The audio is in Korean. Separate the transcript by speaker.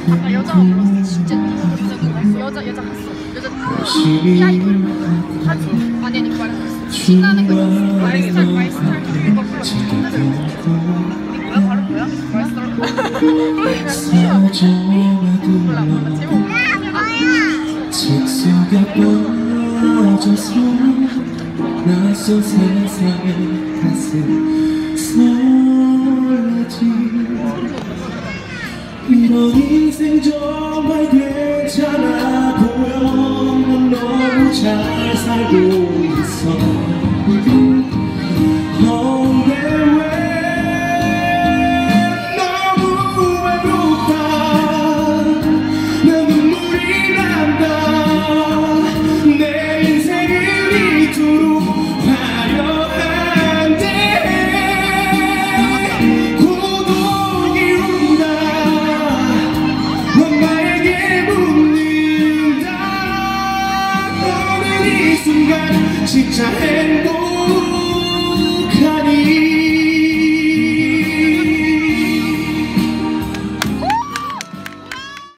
Speaker 1: 아까 여자가 불렀어. 진짜 여자 갔어. 야 이거 하지. 아니 말했어. 신나는 거 마이스터 이거 불렀어. 뭐야 바로 뭐야? 마이스터. 몰라 제목.
Speaker 2: 책 속에 빠져서 낯선 세상에 가슴 설레지. 이런 인생 정말 괜찮아 보여. 넌 너무 잘 살고 있어. 진짜 행복